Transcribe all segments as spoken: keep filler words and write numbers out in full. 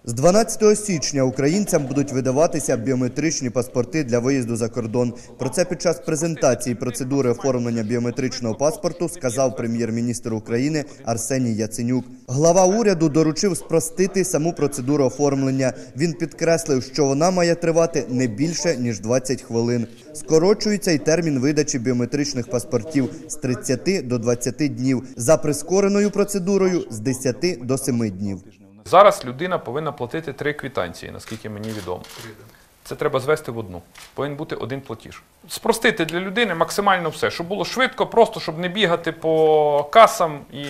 З дванадцятого січня українцям будуть видаватися біометричні паспорти для виїзду за кордон. Про це під час презентації процедури оформлення біометричного паспорту сказав прем'єр-міністр України Арсеній Яценюк. Глава уряду доручив спростити саму процедуру оформлення. Він підкреслив, що вона має тривати не більше, ніж двадцять хвилин. Скорочується й термін видачі біометричних паспортів з тридцяти до двадцяти днів. За прискореною процедурою – з десяти до семи днів. Зараз людина повинна платити три квитанції, наскільки мені відомо. Це треба звести в одну. Повинен бути один платіж. Спростити для людини максимально все, щоб було швидко, просто щоб не бігати по касам і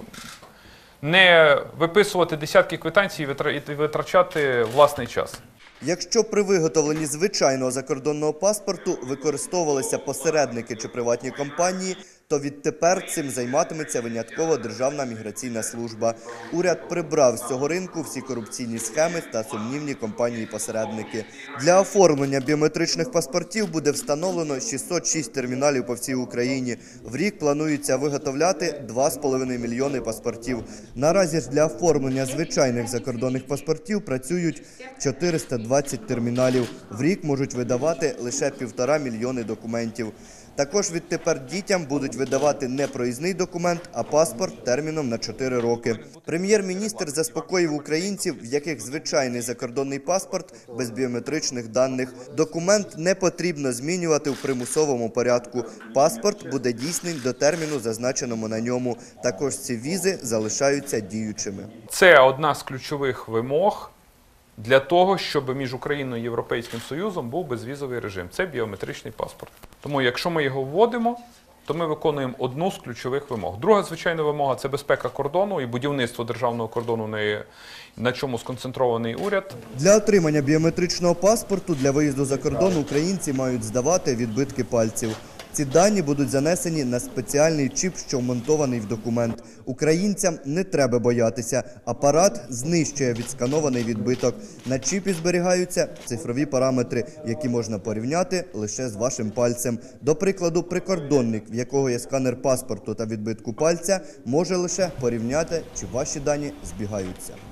не виписувати десятки квитанцій і витрачати власний час. Якщо при виготовленні звичайного закордонного паспорту використовувалися посередники чи приватні компанії, то відтепер цим займатиметься винятково Державна міграційна служба. Уряд прибрав з цього ринку всі корупційні схеми та сумнівні компанії-посередники. Для оформлення біометричних паспортів буде встановлено шістсот шість терміналів по всій Україні. В рік планується виготовляти два з половиною мільйони паспортів. Наразі ж для оформлення звичайних закордонних паспортів працюють чотириста двадцять терміналів. В рік можуть видавати лише півтора мільйони документів. Також відтепер дітям будуть видавати не проїзний документ, а паспорт терміном на чотири роки. Прем'єр-міністр заспокоїв українців, в яких звичайний закордонний паспорт без біометричних даних. Документ не потрібно змінювати в примусовому порядку. Паспорт буде дійсним до терміну, зазначеному на ньому. Також ці візи залишаються діючими. Це одна з ключових вимог для того, щоб між Україною і Європейським Союзом був безвізовий режим. Це біометричний паспорт. Тому якщо ми його вводимо, то ми виконуємо одну з ключових вимог. Друга, звичайна вимога – це безпека кордону і будівництво державного кордону, на чому сконцентрований уряд. Для отримання біометричного паспорту для виїзду за кордон українці мають здавати відбитки пальців. Ці дані будуть занесені на спеціальний чіп, що вмонтований в документ. Українцям не треба боятися. Апарат знищує відсканований відбиток. На чіпі зберігаються цифрові параметри, які можна порівняти лише з вашим пальцем. До прикладу, прикордонник, в якого є сканер паспорту та відбитку пальця, може лише порівняти, чи ваші дані збігаються.